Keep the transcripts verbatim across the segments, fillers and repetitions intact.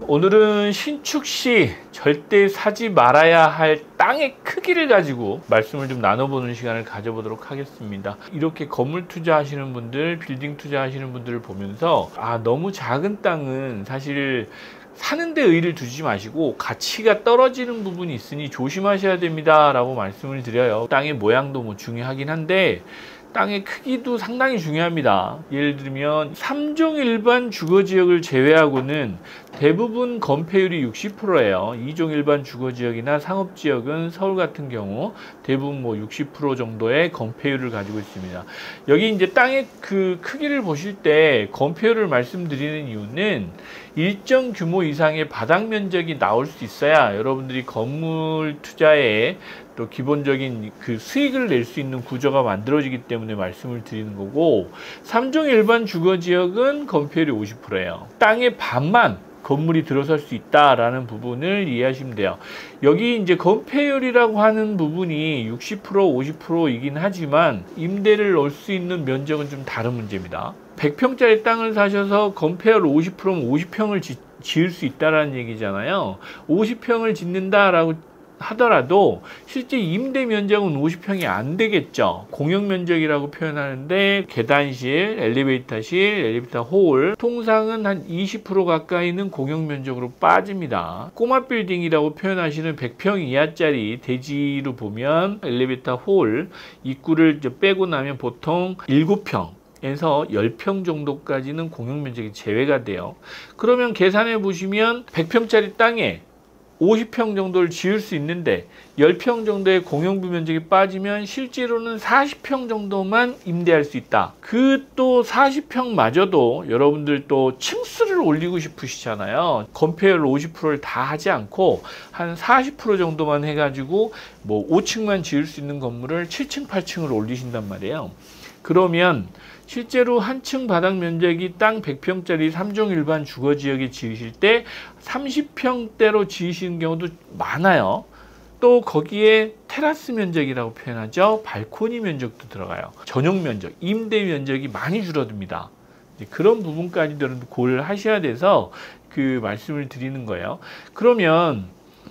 오늘은 신축 시 절대 사지 말아야 할 땅의 크기를 가지고 말씀을 좀 나눠보는 시간을 가져보도록 하겠습니다. 이렇게 건물 투자하시는 분들, 빌딩 투자하시는 분들을 보면서 아, 너무 작은 땅은 사실 사는 데 의의를 두지 마시고 가치가 떨어지는 부분이 있으니 조심하셔야 됩니다 라고 말씀을 드려요. 땅의 모양도 뭐 중요하긴 한데 땅의 크기도 상당히 중요합니다. 예를 들면 삼 종 일반 주거지역을 제외하고는 대부분 건폐율이 육십 퍼센트예요. 이 종 일반 주거지역이나 상업지역은 서울 같은 경우 대부분 뭐 육십 퍼센트 정도의 건폐율을 가지고 있습니다. 여기 이제 땅의 그 크기를 보실 때 건폐율을 말씀드리는 이유는 일정 규모 이상의 바닥 면적이 나올 수 있어야 여러분들이 건물 투자에 또 기본적인 그 수익을 낼 수 있는 구조가 만들어지기 때문에 말씀을 드리는 거고, 삼 종 일반 주거지역은 건폐율이 오십 퍼센트예요. 땅의 반만 건물이 들어설 수 있다라는 부분을 이해하시면 돼요. 여기 이제 건폐율이라고 하는 부분이 육십 퍼센트, 오십 퍼센트이긴 하지만 임대를 넣을 수 있는 면적은 좀 다른 문제입니다. 백 평짜리 땅을 사셔서 건폐율 오십 퍼센트면 오십 평을 지, 지을 수 있다라는 얘기잖아요. 오십 평을 짓는다라고 하더라도 실제 임대 면적은 오십 평이 안 되겠죠. 공용 면적이라고 표현하는데 계단실, 엘리베이터실, 엘리베이터 홀 통상은 한 이십 퍼센트 가까이는 공용 면적으로 빠집니다. 꼬마 빌딩이라고 표현하시는 백 평 이하짜리 대지로 보면 엘리베이터 홀 입구를 빼고 나면 보통 일곱 평 에서 십 평 정도까지는 공용 면적이 제외가 돼요. 그러면 계산해 보시면 백 평짜리 땅에 오십 평 정도를 지을 수 있는데 십 평 정도의 공용부 면적이 빠지면 실제로는 사십 평 정도만 임대할 수 있다. 그 또 사십 평마저도 여러분들 또 층수를 올리고 싶으시잖아요. 건폐율 오십 퍼센트를 다 하지 않고 한 사십 퍼센트 정도만 해가지고 뭐 오 층만 지을 수 있는 건물을 칠 층, 팔 층을 올리신단 말이에요. 그러면 실제로 한 층 바닥 면적이 땅 백 평짜리 삼 종 일반 주거지역에 지으실 때 삼십 평대로 지으시는 경우도 많아요. 또 거기에 테라스 면적이라고 표현하죠. 발코니 면적도 들어가요. 전용 면적, 임대 면적이 많이 줄어듭니다. 그런 부분까지도 고려를 하셔야 돼서 그 말씀을 드리는 거예요. 그러면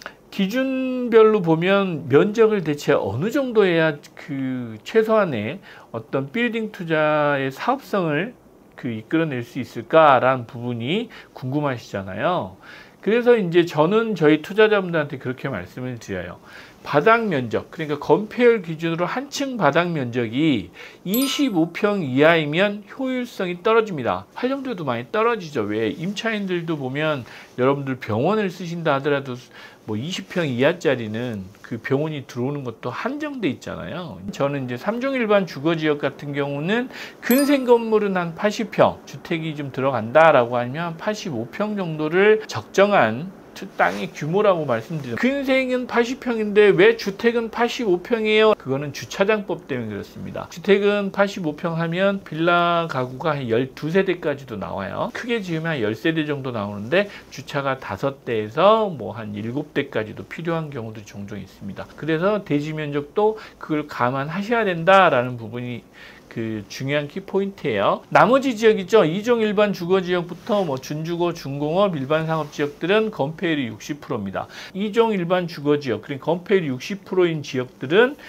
기준별로 보면 면적을 대체 어느 정도 해야 그 최소한의 어떤 빌딩 투자의 사업성을 그 이끌어낼 수 있을까라는 부분이 궁금하시잖아요. 그래서 이제 저는 저희 투자자분들한테 그렇게 말씀을 드려요. 바닥 면적, 그러니까 건폐율 기준으로 한 층 바닥 면적이 이십오 평 이하이면 효율성이 떨어집니다. 활용도도 많이 떨어지죠. 왜? 임차인들도 보면 여러분들 병원을 쓰신다 하더라도 뭐 이십 평 이하짜리는 그 병원이 들어오는 것도 한정돼 있잖아요. 저는 이제 삼 종 일반 주거지역 같은 경우는 근생 건물은 한 팔십 평, 주택이 좀 들어간다라고 하면 팔십오 평 정도를 적정한 땅의 규모라고 말씀드려요. 근생은 팔십 평인데 왜 주택은 팔십오 평이에요? 그거는 주차장법 때문에 그렇습니다. 주택은 팔십오 평 하면 빌라 가구가 한 십이 세대까지도 나와요. 크게 지으면 한 십 세대 정도 나오는데 주차가 다섯 대에서 뭐 한 일곱 대까지도 필요한 경우도 종종 있습니다. 그래서 대지 면적도 그걸 감안하셔야 된다라는 부분이 그 중요한 키포인트예요. 나머지 지역이죠. 이 종 일반 주거지역부터 뭐 준주거, 준공업, 일반 상업지역들은 건폐율이 육십 퍼센트입니다. 이 종 일반 주거지역, 그러니까 건폐율이 육십 퍼센트인 지역들은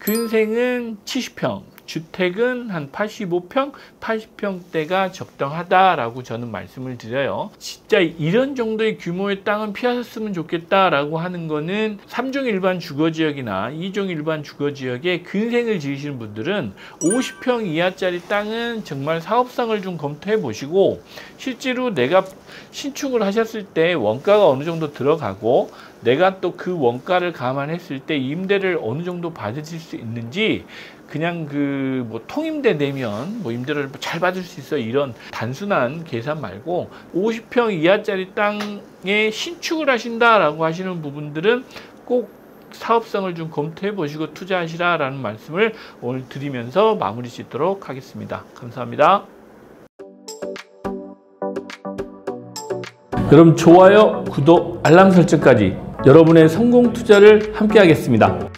근생은 칠십 평, 주택은 한 팔십오 평, 팔십 평대가 적당하다라고 저는 말씀을 드려요. 진짜 이런 정도의 규모의 땅은 피하셨으면 좋겠다라고 하는 거는 삼 종 일반 주거지역이나 이 종 일반 주거지역에 근생을 지으시는 분들은 오십 평 이하짜리 땅은 정말 사업성을 좀 검토해 보시고, 실제로 내가 신축을 하셨을 때 원가가 어느 정도 들어가고 내가 또 그 원가를 감안했을 때 임대를 어느 정도 받으실 수 있는지, 그냥 그 뭐 통임대 내면 뭐 임대를 잘 받을 수 있어 이런 단순한 계산 말고 오십 평 이하짜리 땅에 신축을 하신다라고 하시는 부분들은 꼭 사업성을 좀 검토해 보시고 투자하시라라는 말씀을 오늘 드리면서 마무리 짓도록 하겠습니다. 감사합니다. 여러분 좋아요, 구독, 알람 설정까지 여러분의 성공 투자를 함께 하겠습니다.